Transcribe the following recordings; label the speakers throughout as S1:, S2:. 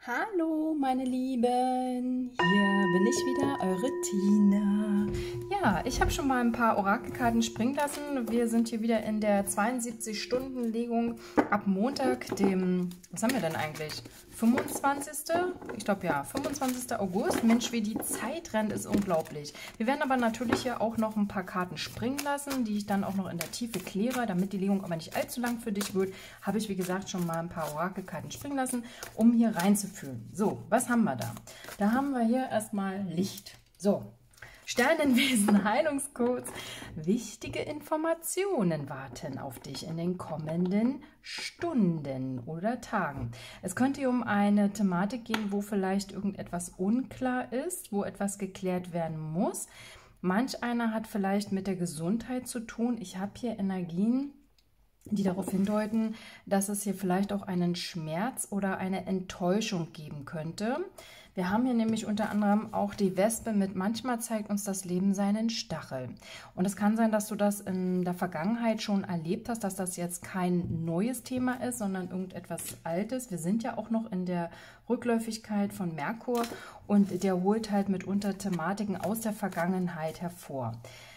S1: Hallo meine Lieben, hier bin ich wieder, eure Tina. Ja, ich habe schon mal ein paar Orakelkarten springen lassen. Wir sind hier wieder in der 72-Stunden-Legung ab Montag, dem, was haben wir denn eigentlich? 25. Ich glaube ja, 25. August. Mensch, wie die Zeit rennt, ist unglaublich. Wir werden aber natürlich hier auch noch ein paar Karten springen lassen, die ich dann auch noch in der Tiefe kläre. Damit die Legung aber nicht allzu lang für dich wird, habe ich wie gesagt schon mal ein paar Orakelkarten springen lassen, um hier reinzufühlen. So, was haben wir da? Da haben wir hier erstmal Licht. So. Sternenwesen, Heilungscodes. Wichtige Informationen warten auf dich in den kommenden Stunden oder Tagen. Es könnte hier um eine Thematik gehen, wo vielleicht irgendetwas unklar ist, wo etwas geklärt werden muss. Manch einer hat vielleicht mit der Gesundheit zu tun. Ich habe hier Energien, die darauf hindeuten, dass es hier vielleicht auch einen Schmerz oder eine Enttäuschung geben könnte. Wir haben hier nämlich unter anderem auch die Wespe mit manchmal zeigt uns das Leben seinen Stachel. Und es kann sein, dass du das in der Vergangenheit schon erlebt hast, dass das jetzt kein neues Thema ist, sondern irgendetwas Altes. Wir sind ja auch noch in der Rückläufigkeit von Merkur und der holt halt mitunter Thematiken aus der Vergangenheit hervor.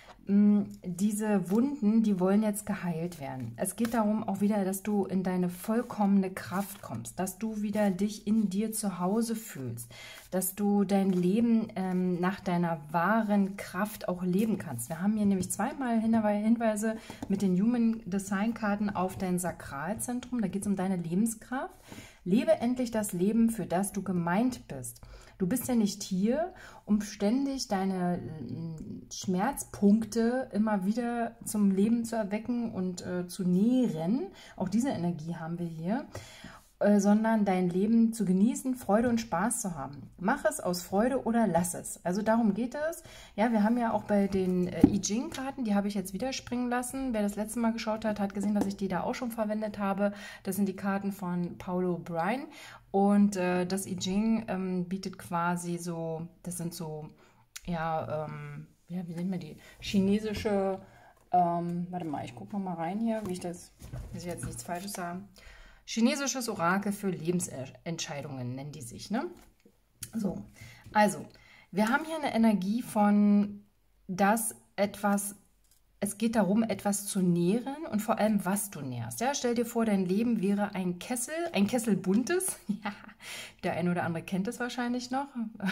S1: Diese Wunden, die wollen jetzt geheilt werden. Es geht darum auch wieder, dass du in deine vollkommene Kraft kommst, dass du wieder dich in dir zu Hause fühlst, dass du dein Leben nach deiner wahren Kraft auch leben kannst. Wir haben hier nämlich zweimal Hinweise mit den Human Design Karten auf dein Sakralzentrum. Da geht es um deine Lebenskraft. Lebe endlich das Leben, für das du gemeint bist. Du bist ja nicht hier, um ständig deine Schmerzpunkte immer wieder zum Leben zu erwecken und zu nähren. Auch diese Energie haben wir hier. Sondern dein Leben zu genießen, Freude und Spaß zu haben. Mach es aus Freude oder lass es. Also darum geht es. Ja, wir haben ja auch bei den I Ching-Karten, die habe ich jetzt wieder springen lassen. Wer das letzte Mal geschaut hat, hat gesehen, dass ich die da auch schon verwendet habe. Das sind die Karten von Paulo Bryan. Und das I Ching bietet quasi so, das sind so, ja, wie nennt man die? Chinesische, warte mal, ich gucke noch mal rein hier, wie ich jetzt nichts Falsches sage. Chinesisches Orakel für Lebensentscheidungen nennen die sich, ne? So, also, wir haben hier eine Energie von, dass etwas, es geht darum, etwas zu nähren und vor allem, was du nährst. Ja, stell dir vor, dein Leben wäre ein Kessel buntes. Ja, der eine oder andere kennt es wahrscheinlich noch.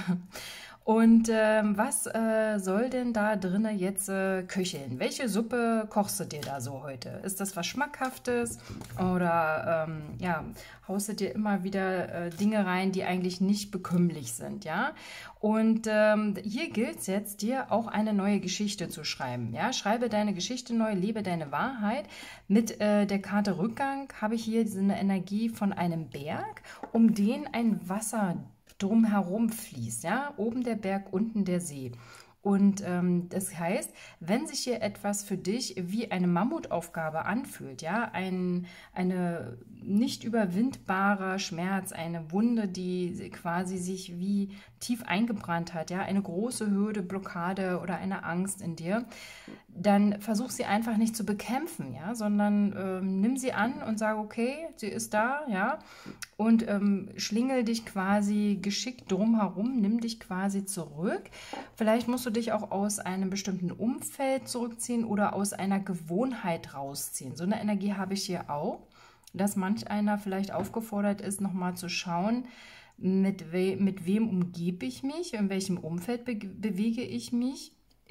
S1: Und was soll denn da drinnen jetzt köcheln? Welche Suppe kochst du dir da so heute? Ist das was Schmackhaftes oder ja, haust du dir immer wieder Dinge rein, die eigentlich nicht bekömmlich sind, ja? Und hier gilt es jetzt, dir auch eine neue Geschichte zu schreiben, ja? Schreibe deine Geschichte neu, lebe deine Wahrheit. Mit der Karte Rückgang habe ich hier eine Energie von einem Berg, um den ein Wasser drumherum fließt, ja, oben der Berg, unten der See. Und das heißt, wenn sich hier etwas für dich wie eine Mammutaufgabe anfühlt, ja, eine nicht überwindbarer Schmerz, eine Wunde, die quasi sich wie tief eingebrannt hat, ja, eine große Hürde, Blockade oder eine Angst in dir, dann versuch sie einfach nicht zu bekämpfen, ja, sondern nimm sie an und sag, okay, sie ist da, ja, und schlingel dich quasi geschickt drumherum, nimm dich quasi zurück. Vielleicht musst du dich auch aus einem bestimmten Umfeld zurückziehen oder aus einer Gewohnheit rausziehen. So eine Energie habe ich hier auch, dass manch einer vielleicht aufgefordert ist, nochmal zu schauen, mit wem umgebe ich mich, in welchem Umfeld bewege ich mich.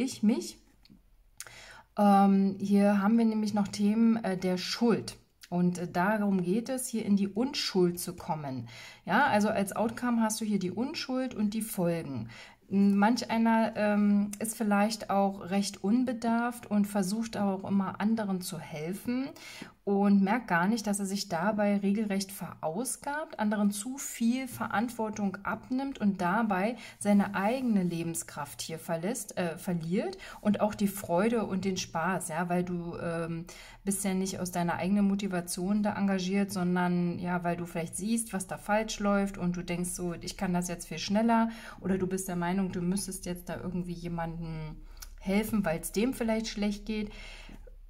S1: Hier haben wir nämlich noch Themen der Schuld. Und darum geht es, hier in die Unschuld zu kommen. Ja, also als Outcome hast du hier die Unschuld und die Folgen. Manch einer ist vielleicht auch recht unbedarft und versucht auch immer anderen zu helfen und merkt gar nicht, dass er sich dabei regelrecht verausgabt, anderen zu viel Verantwortung abnimmt und dabei seine eigene Lebenskraft hier verliert und auch die Freude und den Spaß, ja, weil du bist ja nicht aus deiner eigenen Motivation da engagiert, sondern ja, weil du vielleicht siehst, was da falsch läuft und du denkst so, ich kann das jetzt viel schneller, oder du bist der Meinung, du müsstest jetzt da irgendwie jemandem helfen, weil es dem vielleicht schlecht geht.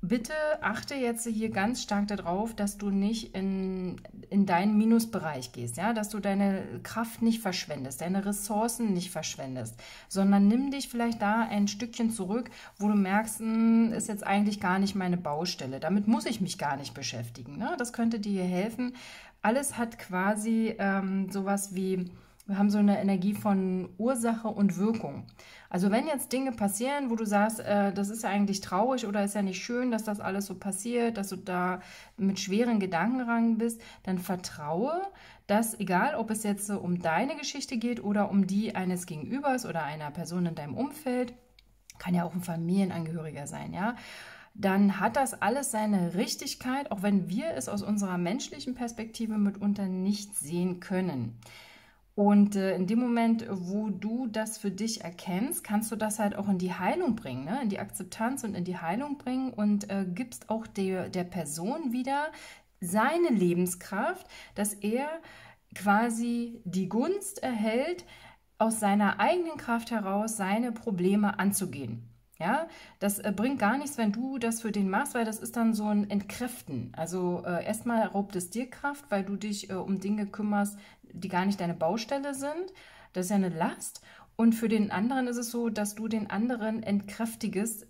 S1: bitte achte jetzt hier ganz stark darauf, dass du nicht in deinen Minusbereich gehst, ja, dass du deine Kraft nicht verschwendest, deine Ressourcen nicht verschwendest, sondern nimm dich vielleicht da ein Stückchen zurück, wo du merkst, ist jetzt eigentlich gar nicht meine Baustelle, damit muss ich mich gar nicht beschäftigen, ne? Das könnte dir helfen. Alles hat quasi sowas wie, wir haben so eine Energie von Ursache und Wirkung. Also wenn jetzt Dinge passieren, wo du sagst, das ist ja eigentlich traurig oder ist ja nicht schön, dass das alles so passiert, dass du da mit schweren Gedanken ran bist, dann vertraue, dass egal, ob es jetzt um deine Geschichte geht oder um die eines Gegenübers oder einer Person in deinem Umfeld, kann ja auch ein Familienangehöriger sein, ja, dann hat das alles seine Richtigkeit, auch wenn wir es aus unserer menschlichen Perspektive mitunter nicht sehen können. Und in dem Moment, wo du das für dich erkennst, kannst du das halt auch in die Heilung bringen, ne? In die Akzeptanz und in die Heilung bringen und gibst auch der Person wieder seine Lebenskraft, dass er quasi die Gunst erhält, aus seiner eigenen Kraft heraus seine Probleme anzugehen. Ja, das bringt gar nichts, wenn du das für den machst, weil das ist dann so ein Entkräften. Also erstmal raubt es dir Kraft, weil du dich um Dinge kümmerst, die gar nicht deine Baustelle sind. Das ist ja eine Last. Und für den anderen ist es so, dass du den anderen entkräftest,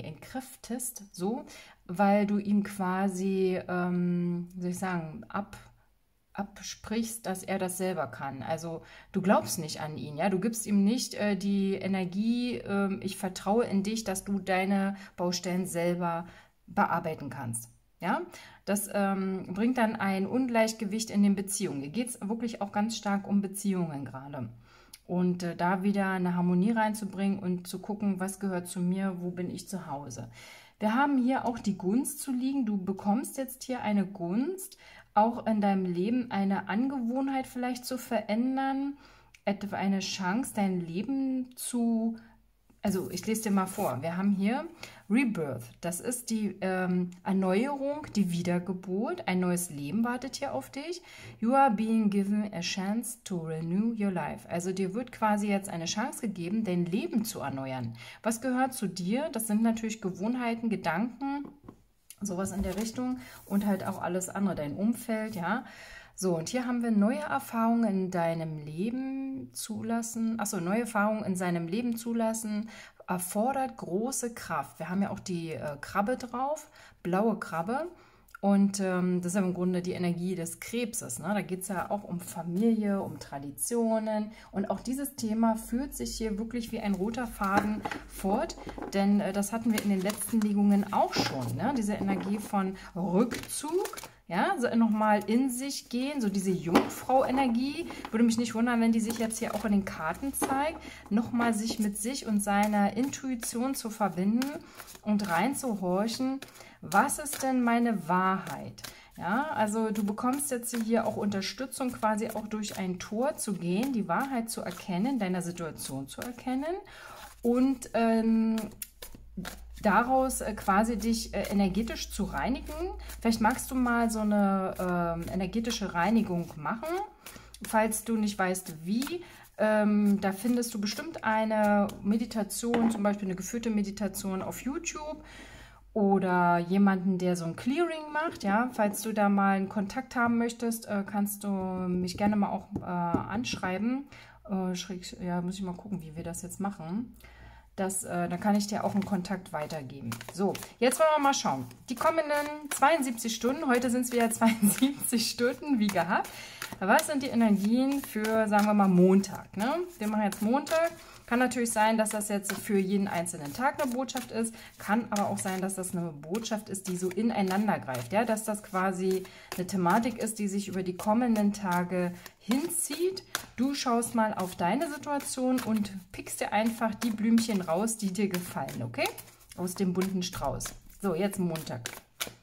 S1: so, weil du ihm quasi, wie soll ich sagen, absprichst, dass er das selber kann. Also du glaubst nicht an ihn, ja, du gibst ihm nicht die Energie, ich vertraue in dich, dass du deine Baustellen selber bearbeiten kannst. Ja, das bringt dann ein Ungleichgewicht in den Beziehungen. Hier geht es wirklich auch ganz stark um Beziehungen gerade. Und da wieder eine Harmonie reinzubringen und zu gucken, was gehört zu mir, wo bin ich zu Hause. Wir haben hier auch die Gunst zu liegen. Du bekommst jetzt hier eine Gunst, auch in deinem Leben eine Angewohnheit vielleicht zu verändern, etwa eine Chance, dein Leben zu, also ich lese dir mal vor, wir haben hier Rebirth, das ist die Erneuerung, die Wiedergeburt, ein neues Leben wartet hier auf dich. You are being given a chance to renew your life. Also dir wird quasi jetzt eine Chance gegeben, dein Leben zu erneuern. Was gehört zu dir? Das sind natürlich Gewohnheiten, Gedanken, sowas in der Richtung und halt auch alles andere, dein Umfeld, ja. So, und hier haben wir neue Erfahrungen in deinem Leben zulassen. Achso, neue Erfahrungen in seinem Leben zulassen erfordert große Kraft. Wir haben ja auch die Krabbe drauf, blaue Krabbe. Und das ist ja im Grunde die Energie des Krebses, ne? Da geht es ja auch um Familie, um Traditionen. Und auch dieses Thema führt sich hier wirklich wie ein roter Faden fort. Denn das hatten wir in den letzten Legungen auch schon, ne? Diese Energie von Rückzug. Ja, so nochmal in sich gehen, so diese Jungfrau-Energie. Würde mich nicht wundern, wenn die sich jetzt hier auch in den Karten zeigt. Nochmal sich mit sich und seiner Intuition zu verbinden und reinzuhorchen. Was ist denn meine Wahrheit? Ja, also du bekommst jetzt hier auch Unterstützung, quasi auch durch ein Tor zu gehen, die Wahrheit zu erkennen, deiner Situation zu erkennen und daraus quasi dich energetisch zu reinigen. Vielleicht magst du mal so eine energetische Reinigung machen, falls du nicht weißt, wie. Da findest du bestimmt eine Meditation, zum Beispiel eine geführte Meditation auf YouTube oder jemanden, der so ein Clearing macht. Ja, falls du da mal einen Kontakt haben möchtest, kannst du mich gerne mal auch anschreiben. Ja, muss ich mal gucken, wie wir das jetzt machen. Dann kann ich dir auch einen Kontakt weitergeben. So, jetzt wollen wir mal schauen. Die kommenden 72 Stunden, heute sind es wieder 72 Stunden, wie gehabt. Was sind die Energien für, sagen wir mal, Montag? Ne? Wir machen jetzt Montag. Kann natürlich sein, dass das jetzt für jeden einzelnen Tag eine Botschaft ist. Kann aber auch sein, dass das eine Botschaft ist, die so ineinander greift. Ja? Dass das quasi eine Thematik ist, die sich über die kommenden Tage hinzieht. Du schaust mal auf deine Situation und pickst dir einfach die Blümchen raus, die dir gefallen, okay? Aus dem bunten Strauß. So, jetzt Montag.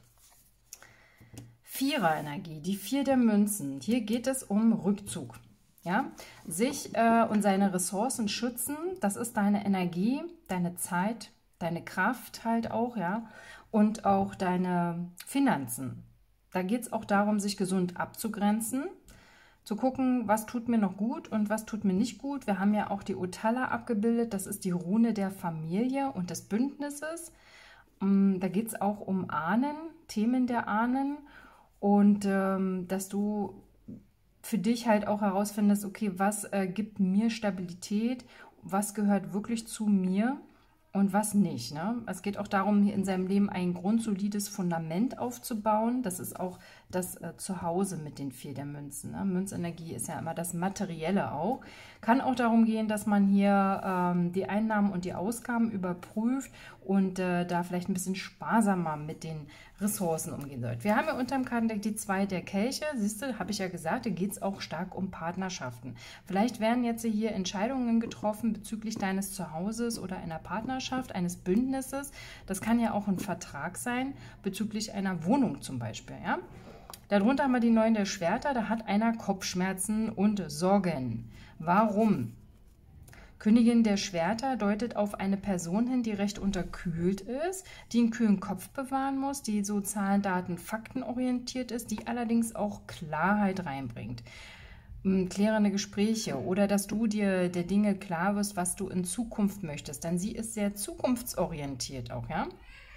S1: Vierer-Energie, die 4 der Münzen. Hier geht es um Rückzug. Ja? Sich und seine Ressourcen schützen, das ist deine Energie, deine Zeit, deine Kraft halt auch, ja, und auch deine Finanzen. Da geht es auch darum, sich gesund abzugrenzen, zu gucken, was tut mir noch gut und was tut mir nicht gut. Wir haben ja auch die Otala abgebildet, das ist die Rune der Familie und des Bündnisses. Da geht es auch um Ahnen, Themen der Ahnen und dass du für dich halt auch herausfindest, okay, was gibt mir Stabilität, was gehört wirklich zu mir und was nicht. Ne? Es geht auch darum, in seinem Leben ein grundsolides Fundament aufzubauen. Das ist auch das Zuhause mit den 4 der Münzen. Ne? Münzenergie ist ja immer das Materielle auch. Kann auch darum gehen, dass man hier die Einnahmen und die Ausgaben überprüft und da vielleicht ein bisschen sparsamer mit den Ressourcen umgehen sollte. Wir haben ja unter dem Kartendeck die 2 der Kelche. Siehst du, habe ich ja gesagt, da geht es auch stark um Partnerschaften. Vielleicht werden jetzt hier Entscheidungen getroffen bezüglich deines Zuhauses oder einer Partnerschaft, eines Bündnisses. Das kann ja auch ein Vertrag sein, bezüglich einer Wohnung zum Beispiel. Ja? Darunter haben wir die 9 der Schwerter, da hat einer Kopfschmerzen und Sorgen. Warum? Königin der Schwerter deutet auf eine Person hin, die recht unterkühlt ist, die einen kühlen Kopf bewahren muss, die so Zahlen, Daten, Fakten orientiert ist, die allerdings auch Klarheit reinbringt. Klärende Gespräche oder dass du dir der Dinge klar wirst, was du in Zukunft möchtest. Denn sie ist sehr zukunftsorientiert auch, ja?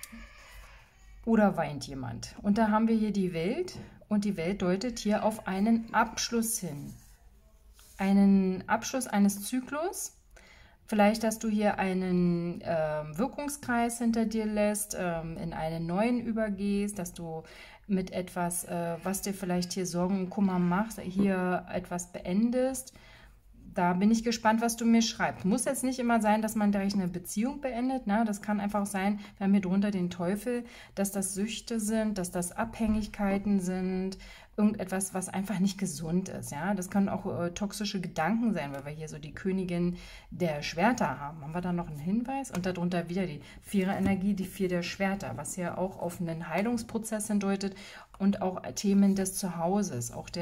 S1: Oder weint jemand? Und da haben wir hier die Welt und die Welt deutet hier auf einen Abschluss hin. Einen Abschluss eines Zyklus. Vielleicht, dass du hier einen Wirkungskreis hinter dir lässt, in einen neuen übergehst, dass du mit etwas, was dir vielleicht hier Sorgen und Kummer macht, hier etwas beendest. Da bin ich gespannt, was du mir schreibst. Muss jetzt nicht immer sein, dass man direkt eine Beziehung beendet. Ne? Das kann einfach sein, wir haben hier drunter den Teufel, dass das Süchte sind, dass das Abhängigkeiten sind, irgendetwas, was einfach nicht gesund ist. Ja? Das können auch toxische Gedanken sein, weil wir hier so die Königin der Schwerter haben. Haben wir da noch einen Hinweis? Und darunter wieder die 4er Energie, die 4 der Schwerter, was hier auch auf einen Heilungsprozess hindeutet und auch Themen des Zuhauses, auch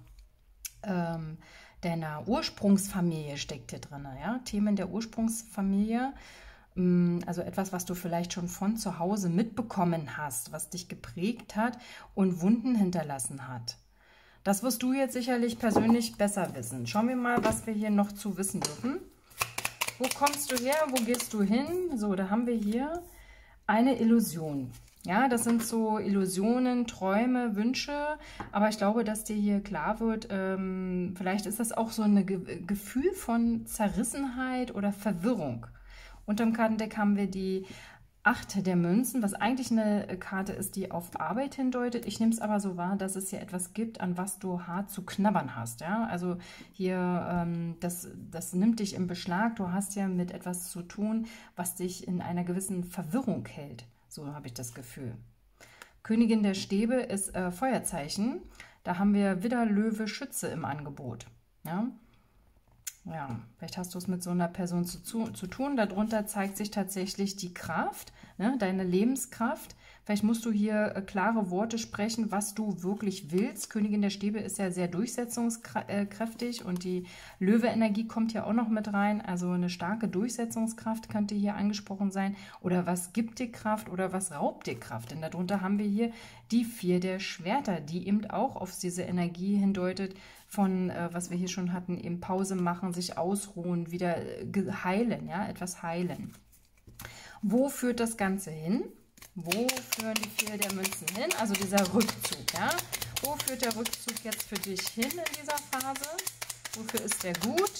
S1: deiner Ursprungsfamilie steckt hier drin. Ja? Themen der Ursprungsfamilie, also etwas, was du vielleicht schon von zu Hause mitbekommen hast, was dich geprägt hat und Wunden hinterlassen hat. Das wirst du jetzt sicherlich persönlich besser wissen. Schauen wir mal, was wir hier noch zu wissen dürfen. Wo kommst du her? Wo gehst du hin? So, da haben wir hier eine Illusion. Ja, das sind so Illusionen, Träume, Wünsche, aber ich glaube, dass dir hier klar wird, vielleicht ist das auch so ein Gefühl von Zerrissenheit oder Verwirrung. Unterm Kartendeck haben wir die 8 der Münzen, was eigentlich eine Karte ist, die auf Arbeit hindeutet. Ich nehme es aber so wahr, dass es hier etwas gibt, an was du hart zu knabbern hast. Ja? Also hier, das nimmt dich im Beschlag, du hast ja mit etwas zu tun, was dich in einer gewissen Verwirrung hält. So habe ich das Gefühl. Königin der Stäbe ist Feuerzeichen. Da haben wir Widder, Löwe, Schütze im Angebot. Ja, ja, vielleicht hast du es mit so einer Person zu tun. Darunter zeigt sich tatsächlich die Kraft, ne, deine Lebenskraft. Vielleicht musst du hier klare Worte sprechen, was du wirklich willst. Königin der Stäbe ist ja sehr durchsetzungskräftig und die Löwe-Energie kommt ja auch noch mit rein. Also eine starke Durchsetzungskraft könnte hier angesprochen sein. Oder was gibt dir Kraft oder was raubt dir Kraft? Denn darunter haben wir hier die 4 der Schwerter, die eben auch auf diese Energie hindeutet, von, was wir hier schon hatten, eben Pause machen, sich ausruhen, wieder heilen, ja, etwas heilen. Wo führt das Ganze hin? Wo führen die 4 der Münzen hin? Also dieser Rückzug, ja. Wo führt der Rückzug jetzt für dich hin in dieser Phase? Wofür ist der gut?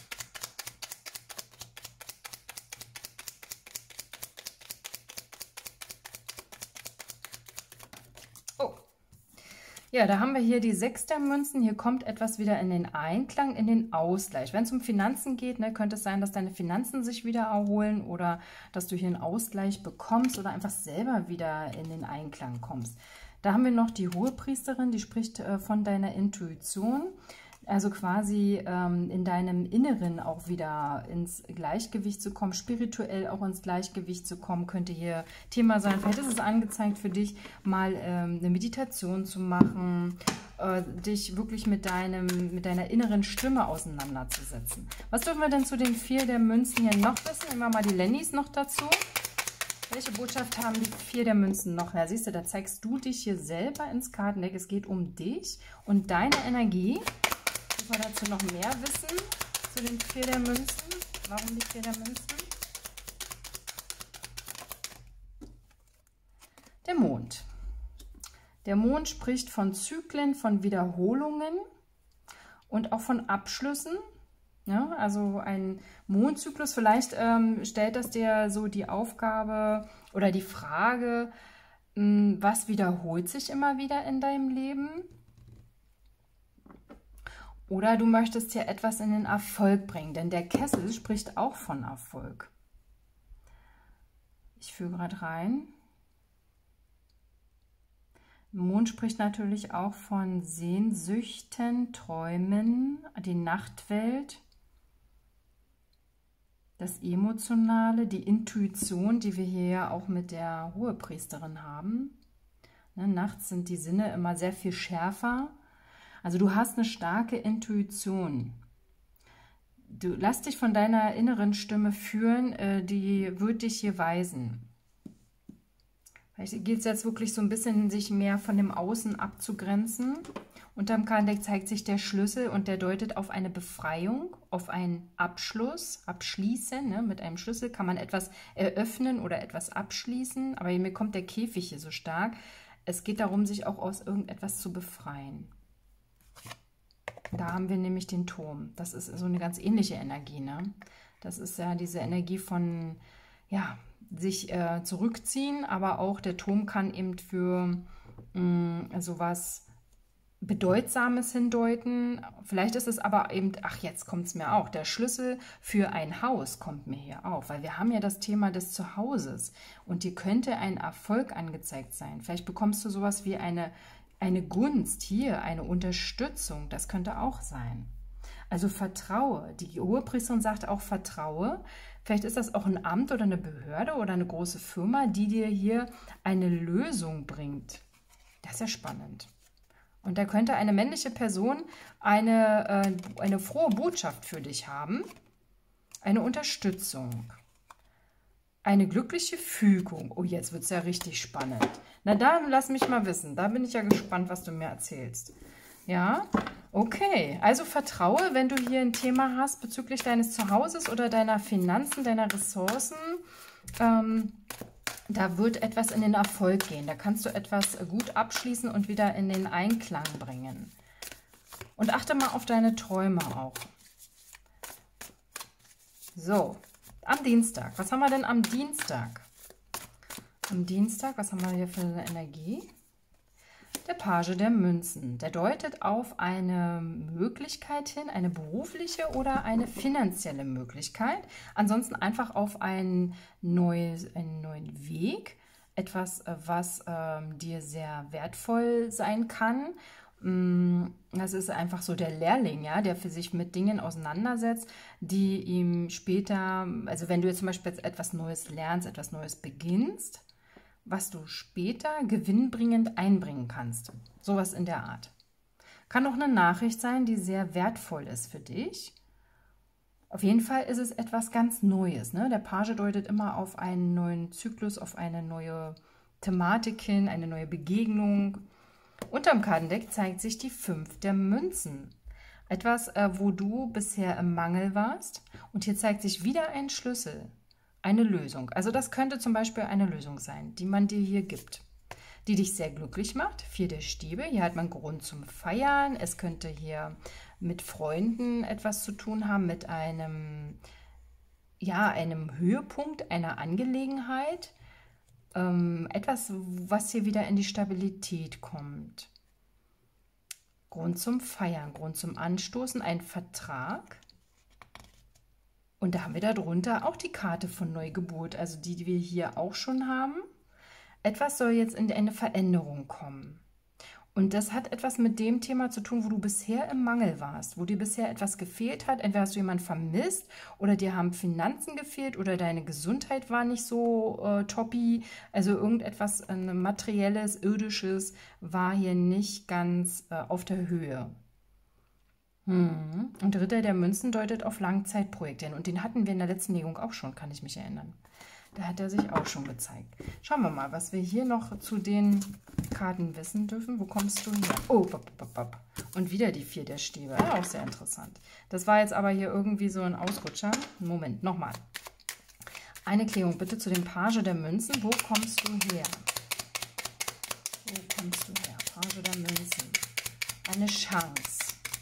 S1: Ja, da haben wir hier die 6 der Münzen. Hier kommt etwas wieder in den Einklang, in den Ausgleich. Wenn es um Finanzen geht, ne, könnte es sein, dass deine Finanzen sich wieder erholen oder dass du hier einen Ausgleich bekommst oder einfach selber wieder in den Einklang kommst. Da haben wir noch die Hohepriesterin, die spricht von deiner Intuition. Also quasi in deinem Inneren auch wieder ins Gleichgewicht zu kommen, spirituell auch ins Gleichgewicht zu kommen, könnte hier Thema sein. Vielleicht ist es angezeigt für dich, mal eine Meditation zu machen, dich wirklich mit deiner inneren Stimme auseinanderzusetzen. Was dürfen wir denn zu den 4 der Münzen hier noch wissen? Nehmen wir mal die Lennys noch dazu. Welche Botschaft haben die 4 der Münzen noch? Ja, siehst du, da zeigst du dich hier selber ins Kartendeck. Es geht um dich und deine Energie. Wir dazu noch mehr wissen, zu den 4 der Münzen. Warum die 4 der Münzen? Der Mond spricht von Zyklen, von Wiederholungen und auch von Abschlüssen. Ja, also ein Mondzyklus, vielleicht stellt das dir so die Aufgabe oder die Frage, was wiederholt sich immer wieder in deinem Leben? Oder du möchtest hier etwas in den Erfolg bringen, denn der Kessel spricht auch von Erfolg. Ich führe gerade rein. Mond spricht natürlich auch von Sehnsüchten, Träumen, die Nachtwelt, das Emotionale, die Intuition, die wir hier ja auch mit der Hohepriesterin haben. Ne, nachts sind die Sinne immer sehr viel schärfer. Also du hast eine starke Intuition. Du lass dich von deiner inneren Stimme führen, die wird dich hier weisen. Vielleicht geht es jetzt wirklich so ein bisschen, sich mehr von dem Außen abzugrenzen. Unterm Kartendeck zeigt sich der Schlüssel und der deutet auf eine Befreiung, auf einen Abschluss, abschließen. Ne? Mit einem Schlüssel kann man etwas eröffnen oder etwas abschließen, aber mir kommt der Käfig hier so stark. Es geht darum, sich auch aus irgendetwas zu befreien. Da haben wir nämlich den Turm. Das ist so eine ganz ähnliche Energie. Ne? Das ist ja diese Energie von, ja, sich zurückziehen, aber auch der Turm kann eben für sowas Bedeutsames hindeuten. Vielleicht ist es aber eben, ach, jetzt kommt es mir auch, der Schlüssel für ein Haus kommt mir hier auf, weil wir haben ja das Thema des Zuhauses und hier könnte ein Erfolg angezeigt sein. Vielleicht bekommst du sowas wie eine Gunst hier, eine Unterstützung, das könnte auch sein. Also vertraue. Die Hohepriesterin sagt auch vertraue. Vielleicht ist das auch ein Amt oder eine Behörde oder eine große Firma, die dir hier eine Lösung bringt. Das ist ja spannend. Und da könnte eine männliche Person eine frohe Botschaft für dich haben. Eine Unterstützung. Eine glückliche Fügung. Oh, jetzt wird es ja richtig spannend. Na dann, lass mich mal wissen. Da bin ich ja gespannt, was du mir erzählst. Ja, okay. Also vertraue, wenn du hier ein Thema hast bezüglich deines Zuhauses oder deiner Finanzen, deiner Ressourcen. Da wird etwas in den Erfolg gehen. Da kannst du etwas gut abschließen und wieder in den Einklang bringen. Und achte mal auf deine Träume auch. So, am Dienstag. Was haben wir denn am Dienstag? Am Dienstag, was haben wir hier für eine Energie? Der Page der Münzen. Der deutet auf eine Möglichkeit hin, eine berufliche oder eine finanzielle Möglichkeit. Ansonsten einfach auf einen neuen Weg. Etwas, was dir sehr wertvoll sein kann. Das ist einfach so der Lehrling, ja, der für sich mit Dingen auseinandersetzt, die ihm später, also wenn du jetzt zum Beispiel jetzt etwas Neues lernst, etwas Neues beginnst, was du später gewinnbringend einbringen kannst. Sowas in der Art. Kann auch eine Nachricht sein, die sehr wertvoll ist für dich. Auf jeden Fall ist es etwas ganz Neues. Ne? Der Page deutet immer auf einen neuen Zyklus, auf eine neue Thematik hin, eine neue Begegnung. Unterm Kartendeck zeigt sich die 5 der Münzen. Etwas, wo du bisher im Mangel warst. Und hier zeigt sich wieder ein Schlüssel. Eine Lösung. Also das könnte zum Beispiel eine Lösung sein, die man dir hier gibt, die dich sehr glücklich macht. 4 der Stäbe. Hier hat man Grund zum Feiern. Es könnte hier mit Freunden etwas zu tun haben, mit einem Höhepunkt einer Angelegenheit. Etwas, was hier wieder in die Stabilität kommt. Grund zum Feiern, Grund zum Anstoßen, ein Vertrag. Und da haben wir darunter auch die Karte von Neugeburt, also die wir hier auch schon haben. Etwas soll jetzt in eine Veränderung kommen. Und das hat etwas mit dem Thema zu tun, wo du bisher im Mangel warst, wo dir bisher etwas gefehlt hat. Entweder hast du jemanden vermisst oder dir haben Finanzen gefehlt oder deine Gesundheit war nicht so toppi. Also irgendetwas Materielles, Irdisches war hier nicht ganz auf der Höhe. Und Ritter der Münzen deutet auf Langzeitprojekte hin. Und den hatten wir in der letzten Legung auch schon, kann ich mich erinnern. Da hat er sich auch schon gezeigt. Schauen wir mal, was wir hier noch zu den Karten wissen dürfen. Wo kommst du her? Oh, und wieder die 4 der Stäbe. Ja, auch sehr interessant. Das war jetzt aber hier irgendwie so ein Ausrutscher. Moment, nochmal. Eine Klärung bitte zu dem Page der Münzen. Wo kommst du her? Wo kommst du her? Page der Münzen. Eine Chance.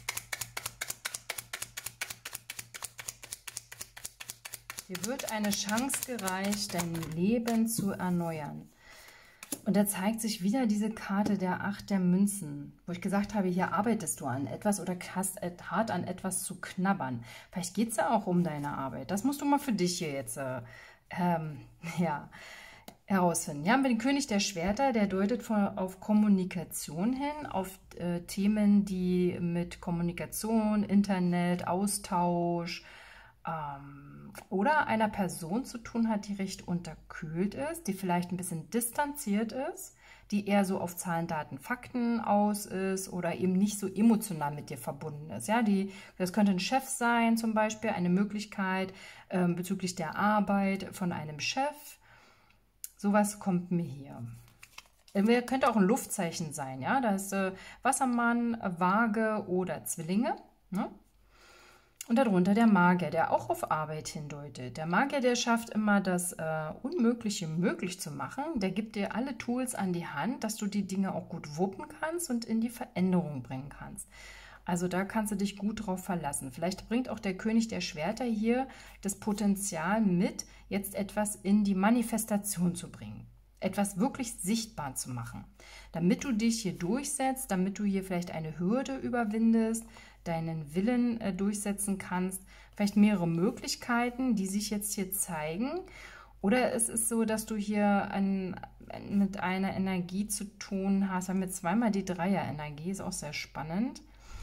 S1: Dir wird eine Chance gereicht, dein Leben zu erneuern. Und da zeigt sich wieder diese Karte der 8 der Münzen, wo ich gesagt habe, hier arbeitest du an etwas oder hast hart an etwas zu knabbern. Vielleicht geht es ja auch um deine Arbeit. Das musst du mal für dich hier jetzt ja, herausfinden. Hier haben wir den König der Schwerter, der deutet auf Kommunikation hin, auf Themen, die mit Kommunikation, Internet, Austausch, oder einer Person zu tun hat, die recht unterkühlt ist, die vielleicht ein bisschen distanziert ist, die eher so auf Zahlen, Daten, Fakten aus ist oder eben nicht so emotional mit dir verbunden ist. Ja, das könnte ein Chef sein zum Beispiel, eine Möglichkeit bezüglich der Arbeit von einem Chef. Sowas kommt mir hier. Könnte auch ein Luftzeichen sein, ja, da ist Wassermann, Waage oder Zwillinge, ne? Und darunter der Magier, der auch auf Arbeit hindeutet. Der Magier, der schafft immer das Unmögliche möglich zu machen. Der gibt dir alle Tools an die Hand, dass du die Dinge auch gut wuppen kannst und in die Veränderung bringen kannst. Also da kannst du dich gut drauf verlassen. Vielleicht bringt auch der König der Schwerter hier das Potenzial mit, jetzt etwas in die Manifestation zu bringen. Etwas wirklich sichtbar zu machen. Damit du dich hier durchsetzt, damit du hier vielleicht eine Hürde überwindest, deinen Willen durchsetzen kannst, vielleicht mehrere Möglichkeiten, die sich jetzt hier zeigen. Oder es ist so, dass du hier mit einer Energie zu tun hast. Wir haben jetzt zweimal die Dreier-Energie, ist auch sehr spannend.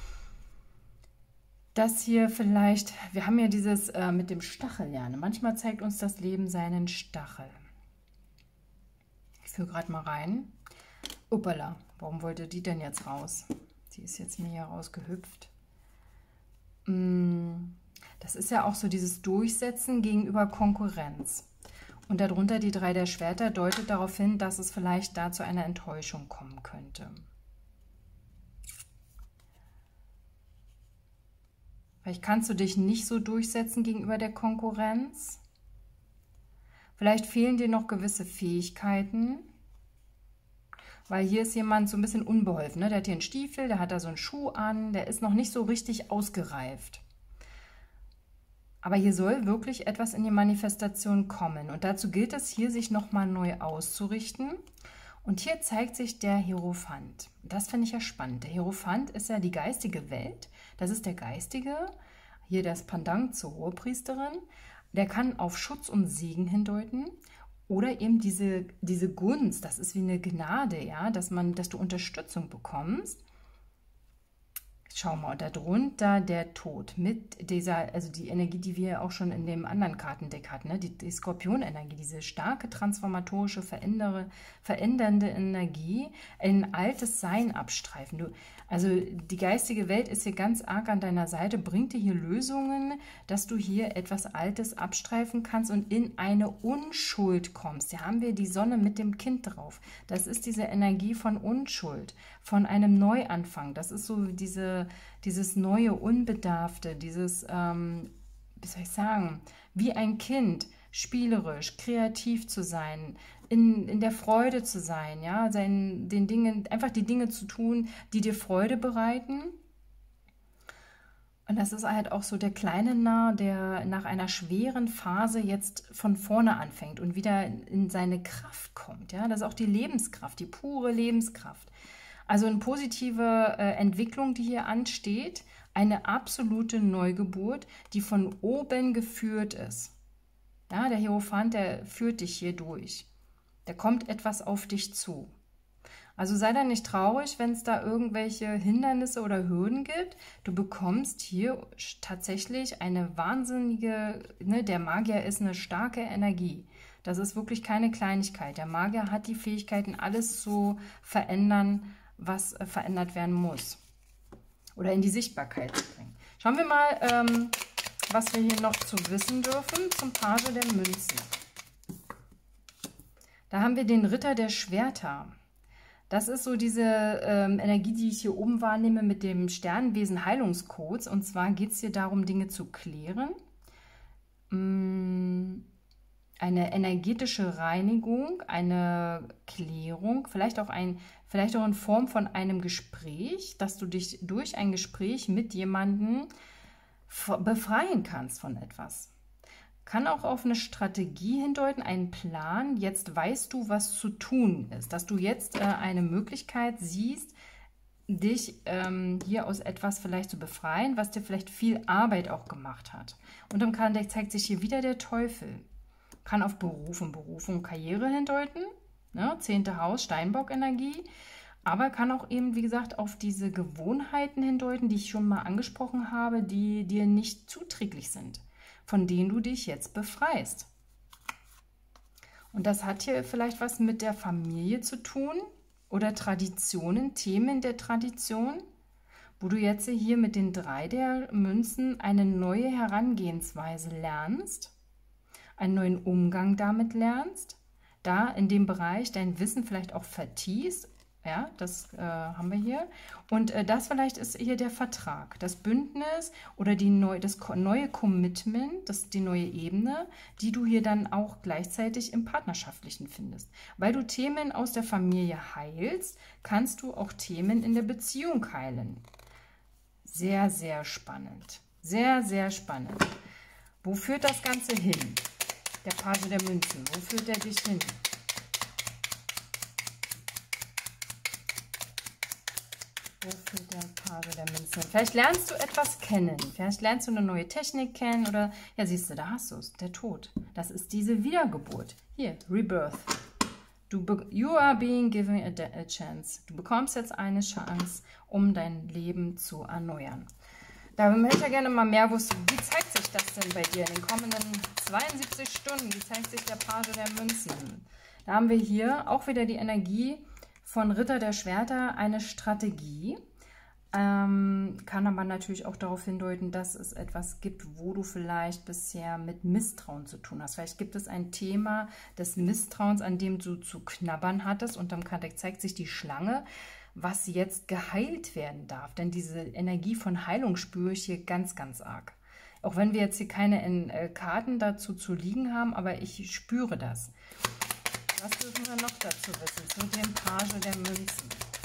S1: Das hier vielleicht, wir haben ja dieses mit dem Stachel, ja. Manchmal zeigt uns das Leben seinen Stachel. Ich führe gerade mal rein. Uppala, warum wollte die denn jetzt raus? Die ist jetzt mir hier rausgehüpft. Das ist ja auch so dieses Durchsetzen gegenüber Konkurrenz. Und darunter die 3 der Schwerter deutet darauf hin, dass es vielleicht da zu einer Enttäuschung kommen könnte. Vielleicht kannst du dich nicht so durchsetzen gegenüber der Konkurrenz. Vielleicht fehlen dir noch gewisse Fähigkeiten. Weil hier ist jemand so ein bisschen unbeholfen, ne? Der hat hier einen Stiefel, der hat da so einen Schuh an, der ist noch nicht so richtig ausgereift. Aber hier soll wirklich etwas in die Manifestation kommen. Und dazu gilt es hier, sich nochmal neu auszurichten. Und hier zeigt sich der Hierophant. Das finde ich ja spannend. Der Hierophant ist ja die geistige Welt. Das ist der Geistige. Hier das Pendant zur Hohepriesterin. Der kann auf Schutz und Segen hindeuten. Oder eben diese Gunst, das ist wie eine Gnade, ja, dass du Unterstützung bekommst. Schau mal, und darunter der Tod mit dieser, also die Energie, die wir auch schon in dem anderen Kartendeck hatten, ne? Die Skorpionenergie, diese starke transformatorische, verändernde Energie, ein altes Sein abstreifen. Also die geistige Welt ist hier ganz arg an deiner Seite, bringt dir hier Lösungen, dass du hier etwas Altes abstreifen kannst und in eine Unschuld kommst. Hier haben wir die Sonne mit dem Kind drauf. Das ist diese Energie von Unschuld, von einem Neuanfang. Das ist so dieses neue, Unbedarfte, dieses, wie soll ich sagen, wie ein Kind, spielerisch, kreativ zu sein, in der Freude zu sein, ja, einfach die Dinge zu tun, die dir Freude bereiten. Und das ist halt auch so der kleine Narr, der nach einer schweren Phase jetzt von vorne anfängt und wieder in seine Kraft kommt, ja, das ist auch die Lebenskraft, die pure Lebenskraft. Also eine positive Entwicklung, die hier ansteht, eine absolute Neugeburt, die von oben geführt ist. Ja, der Hierophant, der führt dich hier durch. Da kommt etwas auf dich zu. Also sei da nicht traurig, wenn es da irgendwelche Hindernisse oder Hürden gibt. Du bekommst hier tatsächlich eine wahnsinnige, ne, der Magier ist eine starke Energie. Das ist wirklich keine Kleinigkeit. Der Magier hat die Fähigkeiten, alles zu verändern, was verändert werden muss. Oder in die Sichtbarkeit zu bringen. Schauen wir mal, was wir hier noch zu wissen dürfen zum Page der Münzen. Da haben wir den Ritter der Schwerter. Das ist so diese Energie, die ich hier oben wahrnehme mit dem Sternenwesen Heilungscodes. Und zwar geht es hier darum, Dinge zu klären. eine energetische Reinigung, eine Klärung, vielleicht auch in Form von einem Gespräch, dass du dich durch ein Gespräch mit jemandem befreien kannst von etwas. Kann auch auf eine Strategie hindeuten, einen Plan. Jetzt weißt du, was zu tun ist, dass du jetzt eine Möglichkeit siehst, dich hier aus etwas vielleicht zu befreien, was dir vielleicht viel Arbeit auch gemacht hat. Und dann zeigt sich hier wieder der Teufel. Kann auf Berufung, Karriere hindeuten, ne? 10. Haus, Steinbock-Energie, aber kann auch eben, wie gesagt, auf diese Gewohnheiten hindeuten, die ich schon mal angesprochen habe, die dir nicht zuträglich sind, von denen du dich jetzt befreist. Und das hat hier vielleicht was mit der Familie zu tun oder Traditionen, Themen der Tradition, wo du jetzt hier mit den 3 der Münzen eine neue Herangehensweise lernst, einen neuen Umgang damit lernst, da in dem Bereich dein Wissen vielleicht auch vertiefst, ja, das haben wir hier. Und das vielleicht ist hier der Vertrag, das Bündnis oder das neue Commitment, die neue Ebene, die du hier dann auch gleichzeitig im Partnerschaftlichen findest. Weil du Themen aus der Familie heilst, kannst du auch Themen in der Beziehung heilen. Sehr, sehr spannend. Sehr, sehr spannend. Wo führt das Ganze hin? Der Page der Münzen. Wo führt er dich hin? Wo führt der Page der Münzen? Vielleicht lernst du etwas kennen. Vielleicht lernst du eine neue Technik kennen. Oder, ja, siehst du, da hast du es. Der Tod. Das ist diese Wiedergeburt. Hier, Rebirth. You are being given a chance. Du bekommst jetzt eine Chance, um dein Leben zu erneuern. Da möchte ich ja gerne mal mehr wissen, wie zeigt sich das denn bei dir in den kommenden 72 Stunden? Wie zeigt sich der Page der Münzen? Da haben wir hier auch wieder die Energie von Ritter der Schwerter, eine Strategie. Kann aber natürlich auch darauf hindeuten, dass es etwas gibt, wo du vielleicht bisher mit Misstrauen zu tun hast. Vielleicht gibt es ein Thema des Misstrauens, an dem du zu knabbern hattest, und dann zeigt sich die Schlange, was jetzt geheilt werden darf. Denn diese Energie von Heilung spüre ich hier ganz, ganz arg. Auch wenn wir jetzt hier keine Karten dazu zu liegen haben, aber ich spüre das. Was dürfen wir noch dazu wissen zu dem Page der Münzen?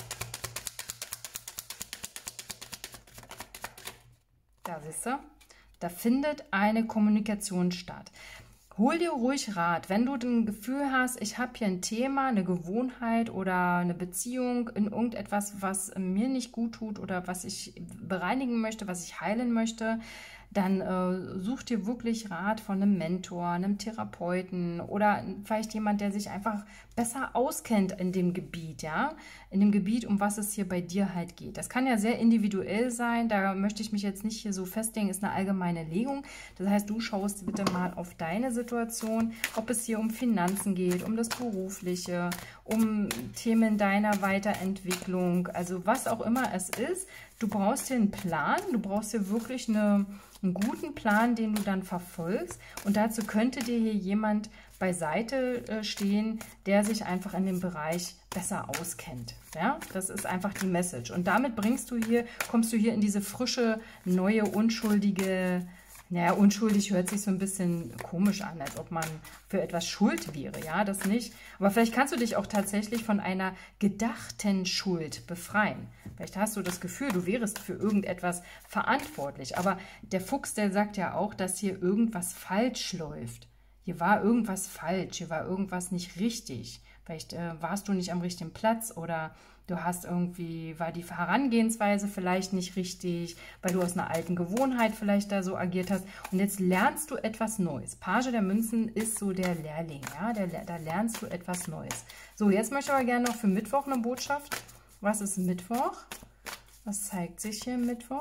S1: Da siehst du, da findet eine Kommunikation statt. Hol dir ruhig Rat, wenn du ein Gefühl hast, ich habe hier ein Thema, eine Gewohnheit oder eine Beziehung in irgendetwas, was mir nicht gut tut oder was ich bereinigen möchte, was ich heilen möchte, dann such dir wirklich Rat von einem Mentor, einem Therapeuten oder vielleicht jemand, der sich einfach besser auskennt in dem Gebiet, ja, in dem Gebiet, um was es hier bei dir halt geht. Das kann ja sehr individuell sein, da möchte ich mich jetzt nicht hier so festlegen, ist eine allgemeine Legung. Das heißt, du schaust bitte mal auf deine Situation, ob es hier um Finanzen geht, um das Berufliche, um Themen deiner Weiterentwicklung, also was auch immer es ist. Du brauchst hier einen Plan, du brauchst hier wirklich einen guten Plan, den du dann verfolgst, und dazu könnte dir hier jemand beiseite stehen, der sich einfach in dem Bereich besser auskennt. Ja, das ist einfach die Message. Und damit kommst du hier in diese frische, neue, unschuldige, naja, unschuldig hört sich so ein bisschen komisch an, als ob man für etwas schuld wäre, ja, das nicht. Aber vielleicht kannst du dich auch tatsächlich von einer gedachten Schuld befreien. Vielleicht hast du das Gefühl, du wärest für irgendetwas verantwortlich. Aber der Fuchs, der sagt ja auch, dass hier irgendwas falsch läuft. Hier war irgendwas falsch, hier war irgendwas nicht richtig. Vielleicht warst du nicht am richtigen Platz oder du war die Herangehensweise vielleicht nicht richtig, weil du aus einer alten Gewohnheit vielleicht da so agiert hast. Und jetzt lernst du etwas Neues. Page der Münzen ist so der Lehrling, ja, da lernst du etwas Neues. So, jetzt möchte ich aber gerne noch für Mittwoch eine Botschaft. Was ist Mittwoch? Was zeigt sich hier Mittwoch?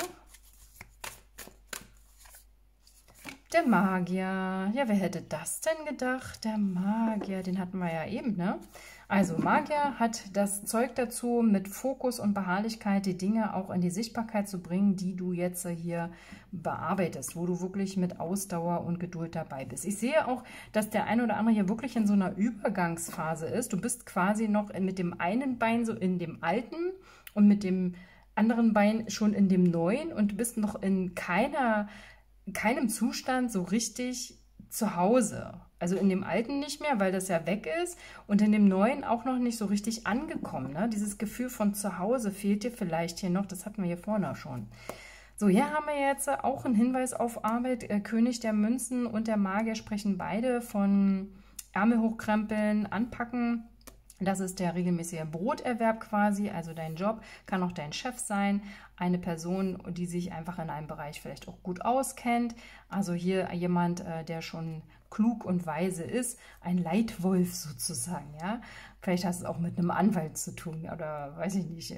S1: Der Magier. Ja, wer hätte das denn gedacht? Der Magier, den hatten wir ja eben, ne? Also, Magier hat das Zeug dazu, mit Fokus und Beharrlichkeit die Dinge auch in die Sichtbarkeit zu bringen, die du jetzt hier bearbeitest, wo du wirklich mit Ausdauer und Geduld dabei bist. Ich sehe auch, dass der eine oder andere hier wirklich in so einer Übergangsphase ist. Du bist quasi noch mit dem einen Bein so in dem alten und mit dem anderen Bein schon in dem neuen und du bist noch in keinem Zustand so richtig zu Hause. Also in dem alten nicht mehr, weil das ja weg ist und in dem neuen auch noch nicht so richtig angekommen. Ne? Dieses Gefühl von zu Hause fehlt dir vielleicht hier noch, das hatten wir hier vorne schon. So, hier haben wir jetzt auch einen Hinweis auf Arbeit. König der Münzen und der Magier sprechen beide von Ärmel hochkrempeln, anpacken. Das ist der regelmäßige Broterwerb quasi, also dein Job, kann auch dein Chef sein, eine Person, die sich einfach in einem Bereich vielleicht auch gut auskennt. Also hier jemand, der schon klug und weise ist, ein Leitwolf sozusagen, ja. Vielleicht hast du es auch mit einem Anwalt zu tun oder weiß ich nicht,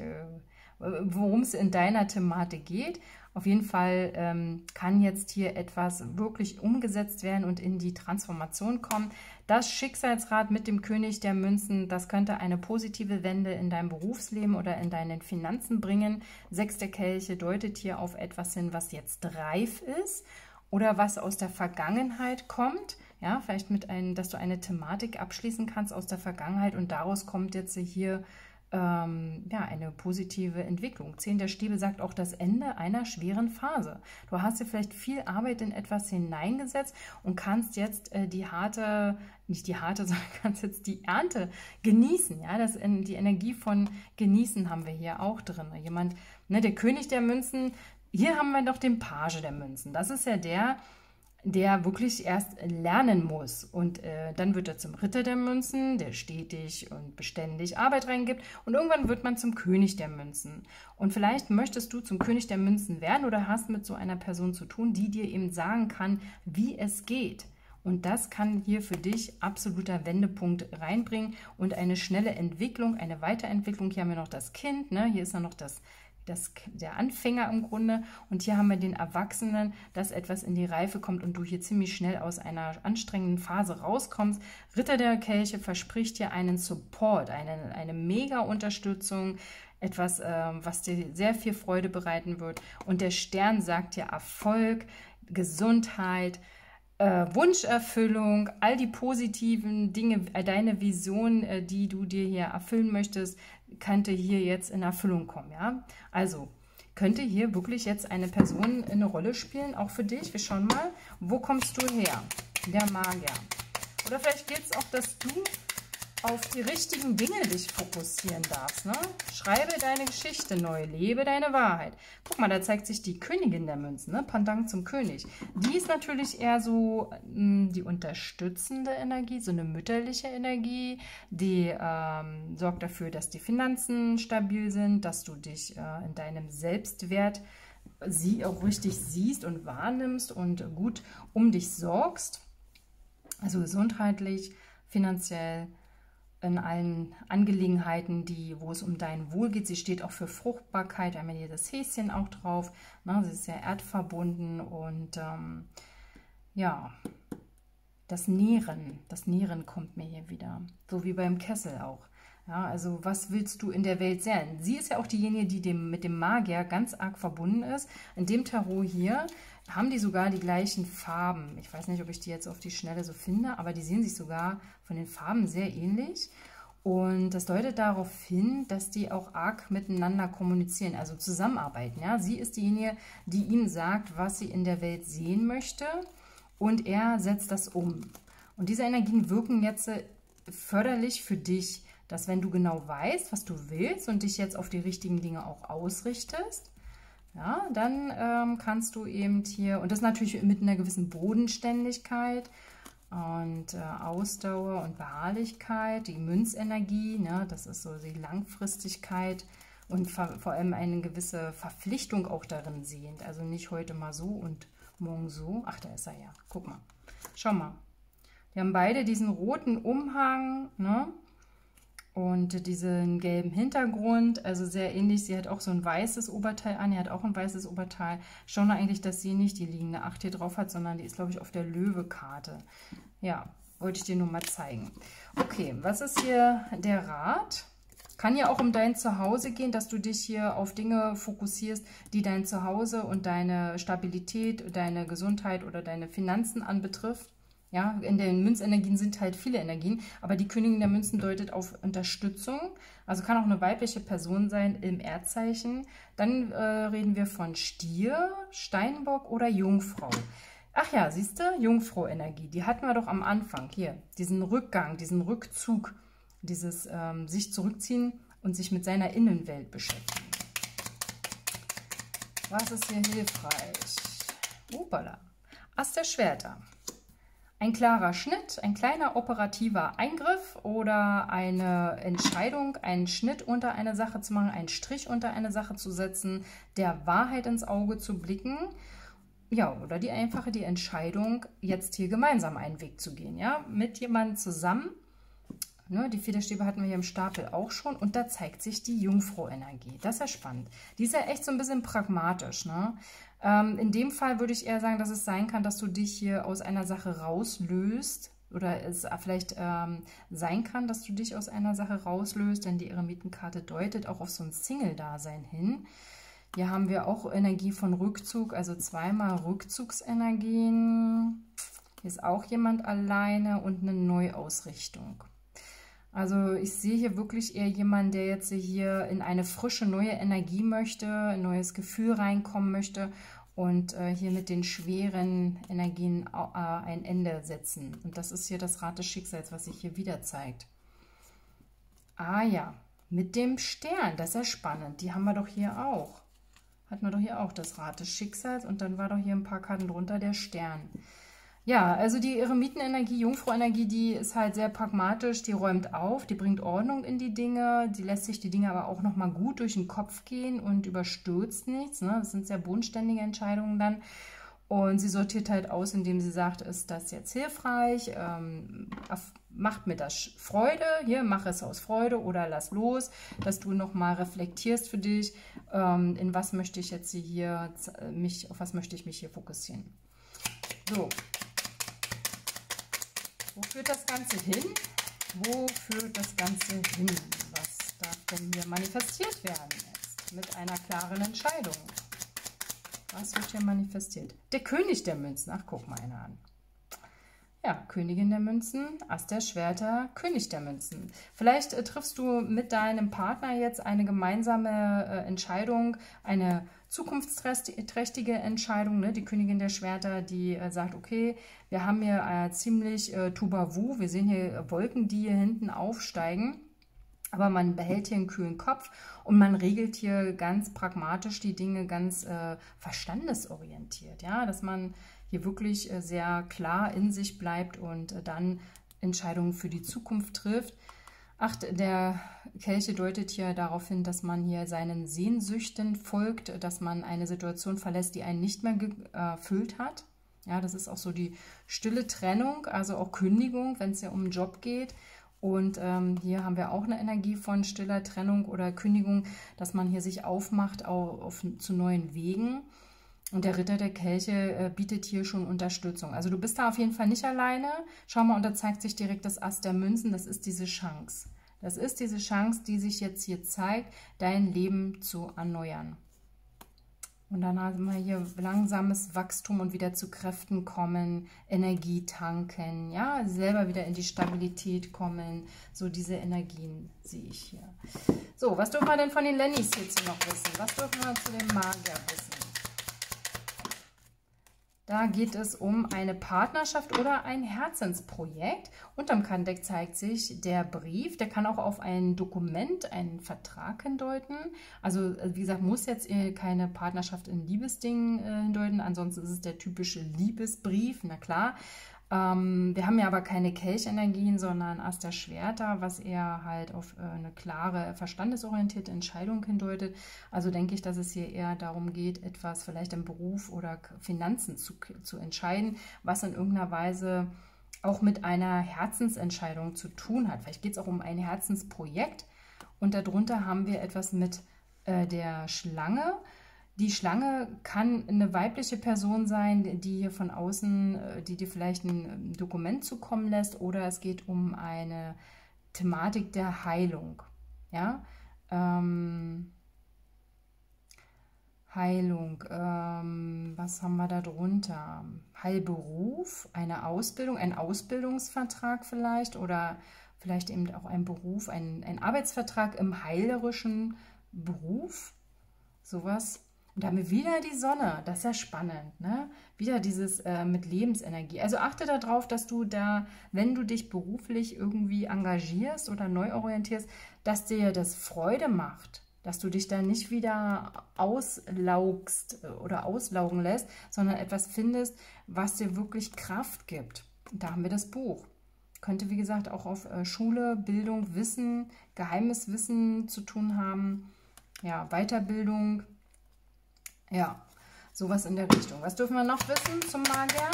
S1: worum es in deiner Thematik geht. Auf jeden Fall kann jetzt hier etwas wirklich umgesetzt werden und in die Transformation kommen. Das Schicksalsrad mit dem König der Münzen, das könnte eine positive Wende in deinem Berufsleben oder in deinen Finanzen bringen. 6 der Kelche deutet hier auf etwas hin, was jetzt reif ist oder was aus der Vergangenheit kommt. Ja, vielleicht dass du eine Thematik abschließen kannst aus der Vergangenheit und daraus kommt jetzt hier ja, eine positive Entwicklung. 10 der Stäbe sagt auch das Ende einer schweren Phase. Du hast dir vielleicht viel Arbeit in etwas hineingesetzt und kannst jetzt nicht die harte, sondern kannst jetzt die Ernte genießen. Ja, die Energie von genießen haben wir hier auch drin. Jemand, ne, der König der Münzen, hier haben wir doch den Page der Münzen. Das ist ja der wirklich erst lernen muss. Und dann wird er zum Ritter der Münzen, der stetig und beständig Arbeit reingibt. Und irgendwann wird man zum König der Münzen. Und vielleicht möchtest du zum König der Münzen werden oder hast mit so einer Person zu tun, die dir eben sagen kann, wie es geht. Und das kann hier für dich absoluter Wendepunkt reinbringen und eine schnelle Entwicklung, eine Weiterentwicklung. Hier haben wir noch das Kind, ne? Hier ist ja noch der Anfänger im Grunde und hier haben wir den Erwachsenen, dass etwas in die Reife kommt und du hier ziemlich schnell aus einer anstrengenden Phase rauskommst. Ritter der Kelche verspricht dir einen Support, eine mega Unterstützung, etwas, was dir sehr viel Freude bereiten wird und der Stern sagt dir Erfolg, Gesundheit, Wunscherfüllung, all die positiven Dinge, deine Vision, die du dir hier erfüllen möchtest, könnte hier jetzt in Erfüllung kommen, ja? Also, könnte hier wirklich jetzt eine Person eine Rolle spielen, auch für dich? Wir schauen mal, wo kommst du her? Der Magier. Oder vielleicht geht es auch, dass du auf die richtigen Dinge dich fokussieren darfst, ne? Schreibe deine Geschichte neu, lebe deine Wahrheit. Guck mal, da zeigt sich die Königin der Münzen, ne? Pendant zum König. Die ist natürlich eher so die unterstützende Energie, so eine mütterliche Energie, die sorgt dafür, dass die Finanzen stabil sind, dass du dich in deinem Selbstwert auch richtig siehst und wahrnimmst und gut um dich sorgst. Also gesundheitlich, finanziell, in allen Angelegenheiten, wo es um dein Wohl geht. Sie steht auch für Fruchtbarkeit, wir haben hier das Häschen auch drauf. Ne? Sie ist ja erdverbunden und ja, das Nähren kommt mir hier wieder. So wie beim Kessel auch. Ja, also was willst du in der Welt sehen? Sie ist ja auch diejenige, die mit dem Magier ganz arg verbunden ist. In dem Tarot hier haben die sogar die gleichen Farben. Ich weiß nicht, ob ich die jetzt auf die Schnelle so finde, aber die sehen sich sogar von den Farben sehr ähnlich. Und das deutet darauf hin, dass die auch arg miteinander kommunizieren, also zusammenarbeiten. Ja? Sie ist diejenige, die ihm sagt, was sie in der Welt sehen möchte und er setzt das um. Und diese Energien wirken jetzt förderlich für dich, dass wenn du genau weißt, was du willst und dich jetzt auf die richtigen Dinge auch ausrichtest, ja, dann kannst du eben hier, und das natürlich mit einer gewissen Bodenständigkeit und Ausdauer und Beharrlichkeit, die Münzenergie, ne, das ist so die Langfristigkeit und vor allem eine gewisse Verpflichtung auch darin sehend. Also nicht heute mal so und morgen so. Ach, da ist er ja. Guck mal. Schau mal. Die haben beide diesen roten Umhang, ne? Und diesen gelben Hintergrund, also sehr ähnlich. Sie hat auch so ein weißes Oberteil an, er hat auch ein weißes Oberteil. Schon eigentlich, dass sie nicht die liegende 8 hier drauf hat, sondern die ist, glaube ich, auf der Löwe-Karte. Ja, wollte ich dir nur mal zeigen. Okay, was ist hier der Rat? Kann ja auch um dein Zuhause gehen, dass du dich hier auf Dinge fokussierst, die dein Zuhause und deine Stabilität, deine Gesundheit oder deine Finanzen anbetrifft. Ja, in den Münzenergien sind halt viele Energien, aber die Königin der Münzen deutet auf Unterstützung. Also kann auch eine weibliche Person sein im Erdzeichen. Dann reden wir von Stier, Steinbock oder Jungfrau. Ach ja, siehst du, Jungfrau-Energie, die hatten wir doch am Anfang. Hier, diesen Rückgang, diesen Rückzug, dieses sich zurückziehen und sich mit seiner Innenwelt beschäftigen. Was ist hier hilfreich? Opala. Ass der Schwerter. Ein klarer Schnitt, ein kleiner operativer Eingriff oder eine Entscheidung, einen Schnitt unter eine Sache zu machen, einen Strich unter eine Sache zu setzen, der Wahrheit ins Auge zu blicken. Ja, oder die Entscheidung, jetzt hier gemeinsam einen Weg zu gehen, ja, mit jemandem zusammen. Ne, die Federstäbe hatten wir hier im Stapel auch schon und da zeigt sich die Jungfrau-Energie. Das ist ja spannend. Die ist ja echt so ein bisschen pragmatisch, ne? In dem Fall würde ich eher sagen, dass es sein kann, dass du dich hier aus einer Sache rauslöst oder es vielleicht sein kann, dass du dich aus einer Sache rauslöst, denn die Eremitenkarte deutet auch auf so ein Single-Dasein hin. Hier haben wir auch Energie von Rückzug, also zweimal Rückzugsenergien. Hier ist auch jemand alleine und eine Neuausrichtung. Also ich sehe hier wirklich eher jemanden, der jetzt hier in eine frische, neue Energie möchte, ein neues Gefühl reinkommen möchte und hier mit den schweren Energien ein Ende setzen. Und das ist hier das Rad des Schicksals, was sich hier wieder zeigt. Ah ja, mit dem Stern, das ist ja spannend. Die haben wir doch hier auch. Hatten wir doch hier auch das Rad des Schicksals und dann war doch hier ein paar Karten drunter der Stern. Ja, also die Eremitenenergie, Jungfrau-Energie, die ist halt sehr pragmatisch, die räumt auf, die bringt Ordnung in die Dinge, die lässt sich die Dinge aber auch nochmal gut durch den Kopf gehen und überstürzt nichts, ne? Das sind sehr bodenständige Entscheidungen dann. Und sie sortiert halt aus, indem sie sagt, ist das jetzt hilfreich, macht mir das Freude, hier, mach es aus Freude oder lass los, dass du nochmal reflektierst für dich, in was möchte ich jetzt hier, auf was möchte ich mich hier fokussieren. So. Wo führt das Ganze hin? Wo führt das Ganze hin? Was darf denn hier manifestiert werden jetzt? Mit einer klaren Entscheidung. Was wird hier manifestiert? Der König der Münzen. Ach, guck mal einer an. Ja, Königin der Münzen, Ass der Schwerter, König der Münzen. Vielleicht triffst du mit deinem Partner jetzt eine gemeinsame Entscheidung, eine zukunftsträchtige Entscheidung. Ne? Die Königin der Schwerter, die sagt, okay, wir haben hier ziemlich Tubavu, wir sehen hier Wolken, die hier hinten aufsteigen. Aber man behält hier einen kühlen Kopf und man regelt hier ganz pragmatisch die Dinge, ganz verstandesorientiert. Ja? Dass man hier wirklich sehr klar in sich bleibt und dann Entscheidungen für die Zukunft trifft. Ach, der Kelch deutet hier darauf hin, dass man hier seinen Sehnsüchten folgt, dass man eine Situation verlässt, die einen nicht mehr erfüllt hat. Ja, das ist auch so die stille Trennung, also auch Kündigung, wenn es ja um einen Job geht. Und hier haben wir auch eine Energie von stiller Trennung oder Kündigung, dass man hier sich aufmacht zu neuen Wegen. Und der Ritter der Kelche bietet hier schon Unterstützung. Also du bist da auf jeden Fall nicht alleine. Schau mal, und da zeigt sich direkt das Ass der Münzen. Das ist diese Chance. Das ist diese Chance, die sich jetzt hier zeigt, dein Leben zu erneuern. Und dann haben wir hier langsames Wachstum und wieder zu Kräften kommen, Energie tanken, ja, selber wieder in die Stabilität kommen. So diese Energien sehe ich hier. So, was dürfen wir denn von den Lennys hierzu noch wissen? Was dürfen wir zu dem Magier wissen? Da geht es um eine Partnerschaft oder ein Herzensprojekt. Unterm Kartendeck zeigt sich der Brief. Der kann auch auf ein Dokument, einen Vertrag hindeuten. Also wie gesagt, muss jetzt keine Partnerschaft in Liebesdingen hindeuten. Ansonsten ist es der typische Liebesbrief, na klar. Wir haben ja aber keine Kelchenergien, sondern Ass der Schwerter, was eher halt auf eine klare, verstandesorientierte Entscheidung hindeutet. Also denke ich, dass es hier eher darum geht, etwas vielleicht im Beruf oder Finanzen zu entscheiden, was in irgendeiner Weise auch mit einer Herzensentscheidung zu tun hat. Vielleicht geht es auch um ein Herzensprojekt und darunter haben wir etwas mit der Schlange. Die Schlange kann eine weibliche Person sein, die hier von außen, die dir vielleicht ein Dokument zukommen lässt, oder es geht um eine Thematik der Heilung. Ja? Heilung, was haben wir da drunter? Heilberuf, eine Ausbildung, ein Ausbildungsvertrag vielleicht oder vielleicht eben auch ein Beruf, ein Arbeitsvertrag im heilerischen Beruf, sowas. Und da haben wir wieder die Sonne. Das ist ja spannend, ne? Wieder dieses mit Lebensenergie. Also achte darauf, dass du da, wenn du dich beruflich irgendwie engagierst oder neu orientierst, dass dir das Freude macht. Dass du dich da nicht wieder auslaugst oder auslaugen lässt, sondern etwas findest, was dir wirklich Kraft gibt. Und da haben wir das Buch. Könnte, wie gesagt, auch auf Schule, Bildung, Wissen, geheimes Wissen zu tun haben. Ja, Weiterbildung. Ja, sowas in der Richtung. Was dürfen wir noch wissen zum Magier?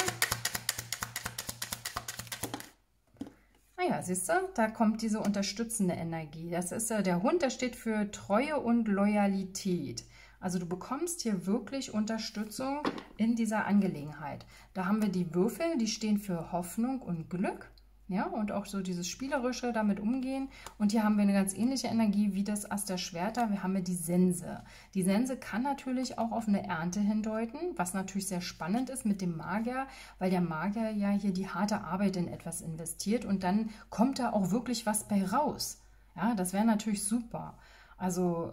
S1: Ja, siehst du, da kommt diese unterstützende Energie. Das ist der Hund, der steht für Treue und Loyalität. Also du bekommst hier wirklich Unterstützung in dieser Angelegenheit. Da haben wir die Würfel, die stehen für Hoffnung und Glück. Ja, und auch so dieses Spielerische, damit umgehen. Und hier haben wir eine ganz ähnliche Energie wie das Ass der Schwerter. Wir haben hier die Sense. Die Sense kann natürlich auch auf eine Ernte hindeuten, was natürlich sehr spannend ist mit dem Magier, weil der Magier ja hier die harte Arbeit in etwas investiert und dann kommt da auch wirklich was bei raus. Ja, das wäre natürlich super. Also,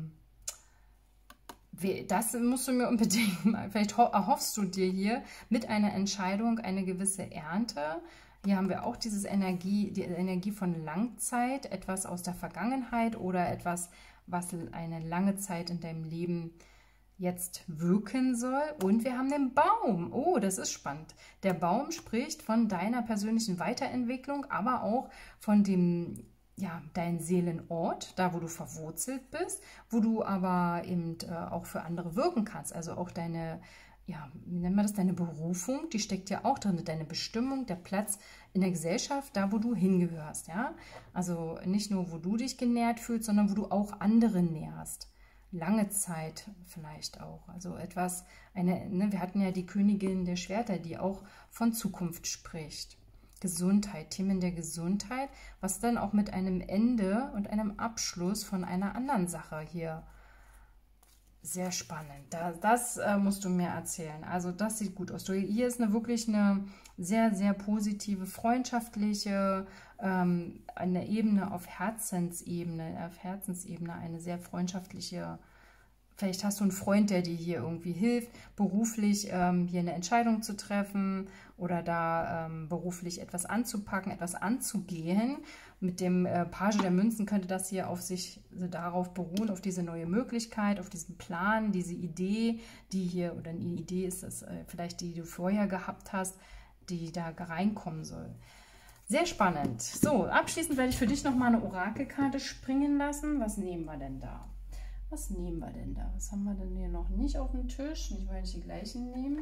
S1: das musst du mir unbedingt mal, vielleicht erhoffst du dir hier mit einer Entscheidung eine gewisse Ernte. Hier haben wir auch die Energie von Langzeit, etwas aus der Vergangenheit oder etwas, was eine lange Zeit in deinem Leben jetzt wirken soll. Und wir haben den Baum. Oh, das ist spannend. Der Baum spricht von deiner persönlichen Weiterentwicklung, aber auch von dem, ja, dein Seelenort, da wo du verwurzelt bist, wo du aber eben auch für andere wirken kannst. Also auch deine, ja, wie nennt man das, deine Berufung, die steckt ja auch drin, deine Bestimmung, der Platz in der Gesellschaft, da wo du hingehörst, ja. Also nicht nur, wo du dich genährt fühlst, sondern wo du auch andere nährst. Lange Zeit vielleicht auch. Also etwas, wir hatten ja die Königin der Schwerter, die auch von Zukunft spricht. Gesundheit, Themen der Gesundheit, was dann auch mit einem Ende und einem Abschluss von einer anderen Sache hier sehr spannend. Das musst du mir erzählen. Also das sieht gut aus. Hier ist wirklich eine sehr, sehr positive, freundschaftliche, eine Ebene auf Herzensebene, eine sehr freundschaftliche. Vielleicht hast du einen Freund, der dir hier irgendwie hilft, beruflich hier eine Entscheidung zu treffen oder da beruflich etwas anzupacken, etwas anzugehen. Mit dem Page der Münzen könnte das hier darauf beruhen, auf diese neue Möglichkeit, auf diesen Plan, diese Idee, die hier, oder eine Idee ist es vielleicht, die du vorher gehabt hast, die da reinkommen soll. Sehr spannend. So, abschließend werde ich für dich nochmal eine Orakelkarte springen lassen. Was nehmen wir denn da? Was nehmen wir denn da? Was haben wir denn hier noch nicht auf dem Tisch? Nicht, weil ich die gleichen nehme.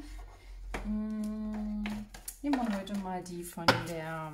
S1: Nehmen wir heute mal die von der,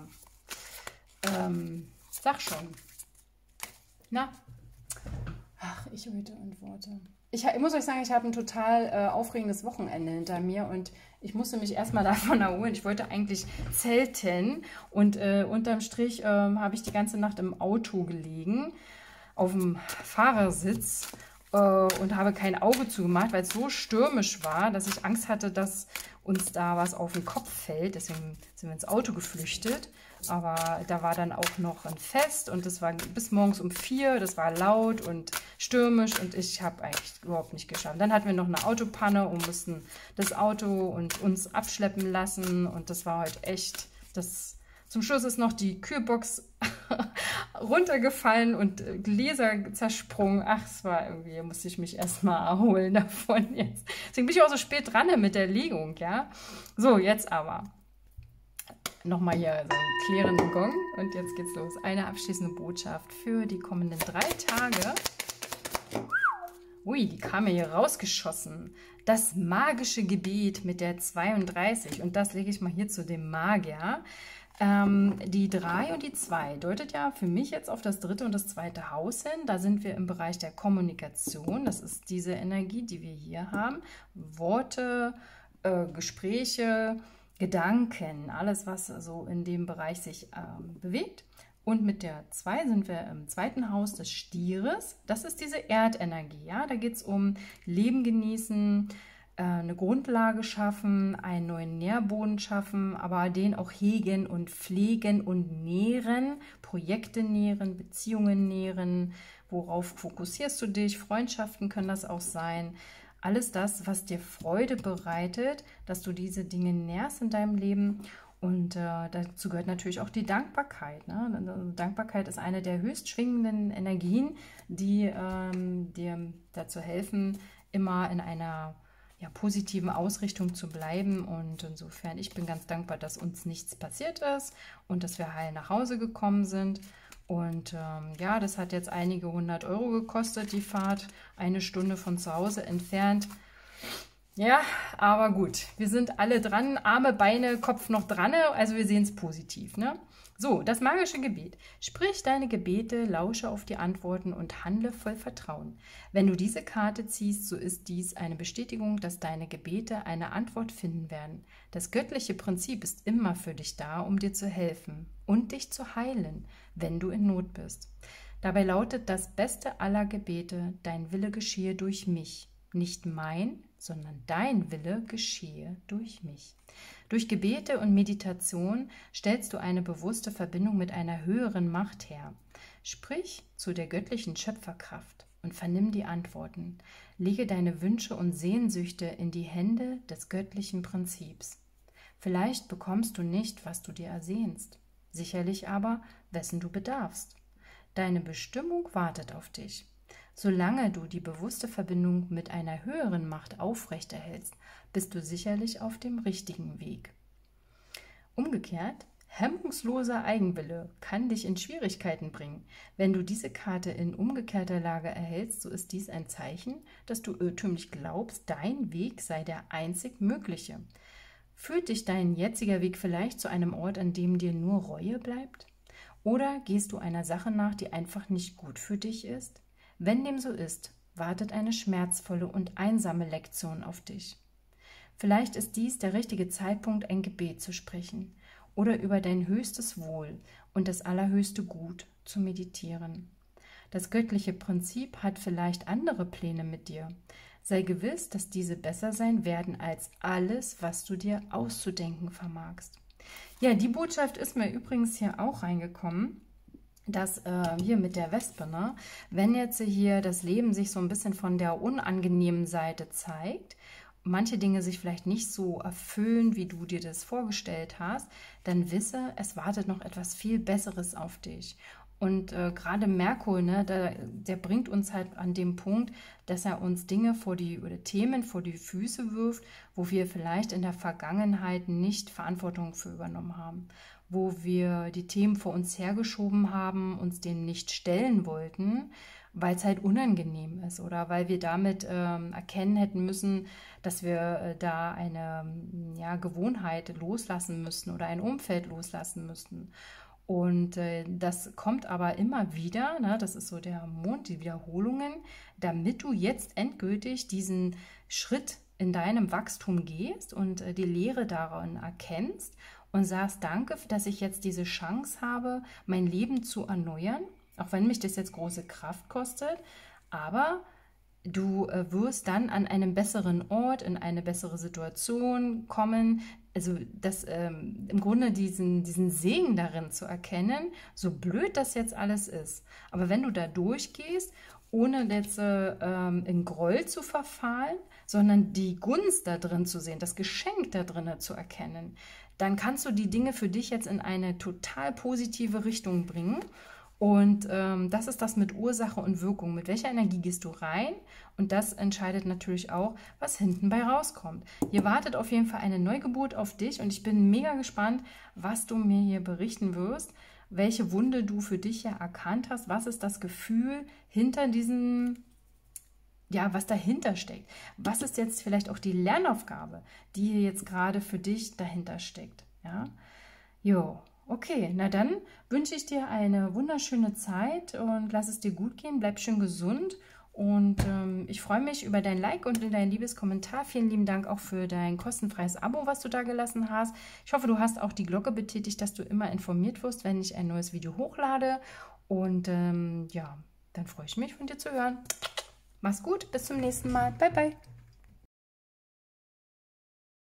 S1: sag schon. Na? Ach, ich heute antworte. Ich muss euch sagen, ich habe ein total aufregendes Wochenende hinter mir und ich musste mich erstmal davon erholen. Ich wollte eigentlich zelten und unterm Strich habe ich die ganze Nacht im Auto gelegen, auf dem Fahrersitz und habe kein Auge zugemacht, weil es so stürmisch war, dass ich Angst hatte, dass uns da was auf den Kopf fällt. Deswegen sind wir ins Auto geflüchtet. Aber da war dann auch noch ein Fest und das war bis morgens um 4. Das war laut und stürmisch und ich habe eigentlich überhaupt nicht geschafft. Dann hatten wir noch eine Autopanne und mussten das Auto und uns abschleppen lassen und das war heute echt das. Zum Schluss ist noch die Kühlbox runtergefallen und Gläser zersprungen. Ach, es war irgendwie, musste ich mich erstmal erholen davon jetzt. Deswegen bin ich auch so spät dran mit der Legung, ja. So, jetzt aber nochmal hier so einen klärenden Gong und jetzt geht's los. Eine abschließende Botschaft für die kommenden 3 Tage. Ui, die kam ja hier rausgeschossen. Das magische Gebet mit der 32 und das lege ich mal hier zu dem Magier. Die 3 und die 2 deutet ja für mich jetzt auf das 3. und das 2. Haus hin. Da sind wir im Bereich der Kommunikation. Das ist diese Energie, die wir hier haben. Worte, Gespräche, Gedanken, alles, was so in dem Bereich sich bewegt. Und mit der 2 sind wir im 2. Haus des Stieres. Das ist diese Erdenergie. Ja? Da geht es um Leben genießen, eine Grundlage schaffen, einen neuen Nährboden schaffen, aber den auch hegen und pflegen und nähren, Projekte nähren, Beziehungen nähren. Worauf fokussierst du dich? Freundschaften können das auch sein. alles das, was dir Freude bereitet, dass du diese Dinge nährst in deinem Leben. Und dazu gehört natürlich auch die Dankbarkeit. Ne? Dankbarkeit ist eine der höchst schwingenden Energien, die dir dazu helfen, immer in einer positiven Ausrichtung zu bleiben. Und insofern, ich bin ganz dankbar, dass uns nichts passiert ist und dass wir heil nach Hause gekommen sind. Und ja, das hat jetzt einige 100 Euro gekostet, die Fahrt, 1 Stunde von zu Hause entfernt. Ja, aber gut, wir sind alle dran, Arme, Beine, Kopf noch dran, also wir sehen es positiv, ne? So, das magische Gebet. Sprich deine Gebete, lausche auf die Antworten und handle voll Vertrauen. Wenn du diese Karte ziehst, so ist dies eine Bestätigung, dass deine Gebete eine Antwort finden werden. Das göttliche Prinzip ist immer für dich da, um dir zu helfen und dich zu heilen, wenn du in Not bist. Dabei lautet das beste aller Gebete, dein Wille geschehe durch mich. Nicht mein, sondern dein Wille geschehe durch mich. Durch Gebete und Meditation stellst du eine bewusste Verbindung mit einer höheren Macht her. Sprich zu der göttlichen Schöpferkraft und vernimm die Antworten. Lege deine Wünsche und Sehnsüchte in die Hände des göttlichen Prinzips. Vielleicht bekommst du nicht, was du dir ersehnst, sicherlich aber, wessen du bedarfst. Deine Bestimmung wartet auf dich. Solange du die bewusste Verbindung mit einer höheren Macht aufrechterhältst, bist du sicherlich auf dem richtigen Weg. Umgekehrt, hemmungsloser Eigenwille kann dich in Schwierigkeiten bringen. Wenn du diese Karte in umgekehrter Lage erhältst, so ist dies ein Zeichen, dass du irrtümlich glaubst, dein Weg sei der einzig mögliche. Führt dich dein jetziger Weg vielleicht zu einem Ort, an dem dir nur Reue bleibt? Oder gehst du einer Sache nach, die einfach nicht gut für dich ist? Wenn dem so ist, wartet eine schmerzvolle und einsame Lektion auf dich. Vielleicht ist dies der richtige Zeitpunkt, ein Gebet zu sprechen oder über dein höchstes Wohl und das allerhöchste Gut zu meditieren. Das göttliche Prinzip hat vielleicht andere Pläne mit dir. Sei gewiss, dass diese besser sein werden als alles, was du dir auszudenken vermagst. Ja, die Botschaft ist mir übrigens hier auch reingekommen. Dass hier mit der Wespe, ne? Wenn jetzt hier das Leben sich so ein bisschen von der unangenehmen Seite zeigt, manche Dinge sich vielleicht nicht so erfüllen, wie du dir das vorgestellt hast, dann wisse, es wartet noch etwas viel Besseres auf dich. Und gerade Merkur, ne, der bringt uns halt an dem Punkt, dass er uns Dinge oder Themen vor die Füße wirft, wo wir vielleicht in der Vergangenheit nicht Verantwortung für übernommen haben, wo wir die Themen vor uns hergeschoben haben, uns denen nicht stellen wollten, weil es halt unangenehm ist oder weil wir damit erkennen hätten müssen, dass wir da eine Gewohnheit loslassen müssen oder ein Umfeld loslassen müssen. Und das kommt aber immer wieder, ne, das ist so der Mond, die Wiederholungen, damit du jetzt endgültig diesen Schritt in deinem Wachstum gehst und die Lehre daran erkennst und sagst, danke, dass ich jetzt diese Chance habe, mein Leben zu erneuern, auch wenn mich das jetzt große Kraft kostet, aber du wirst dann an einem besseren Ort, in eine bessere Situation kommen. Also das im Grunde diesen Segen darin zu erkennen, so blöd das jetzt alles ist. Aber wenn du da durchgehst, ohne jetzt in Groll zu verfallen, sondern die Gunst da drin zu sehen, das Geschenk da drin zu erkennen, dann kannst du die Dinge für dich jetzt in eine total positive Richtung bringen. Und das ist das mit Ursache und Wirkung. Mit welcher Energie gehst du rein? Und das entscheidet natürlich auch, was hinten bei rauskommt. Hier wartet auf jeden Fall eine Neugeburt auf dich und ich bin mega gespannt, was du mir hier berichten wirst, welche Wunde du für dich ja erkannt hast, was ist das Gefühl hinter diesem, ja, was dahinter steckt. Was ist jetzt vielleicht auch die Lernaufgabe, die hier jetzt gerade für dich dahinter steckt. Ja, jo. Okay, na dann wünsche ich dir eine wunderschöne Zeit und lass es dir gut gehen, bleib schön gesund und ich freue mich über dein Like und dein liebes Kommentar. Vielen lieben Dank auch für dein kostenfreies Abo, was du da gelassen hast. Ich hoffe, du hast auch die Glocke betätigt, dass du immer informiert wirst, wenn ich ein neues Video hochlade und ja, dann freue ich mich, von dir zu hören. Mach's gut, bis zum nächsten Mal. Bye, bye.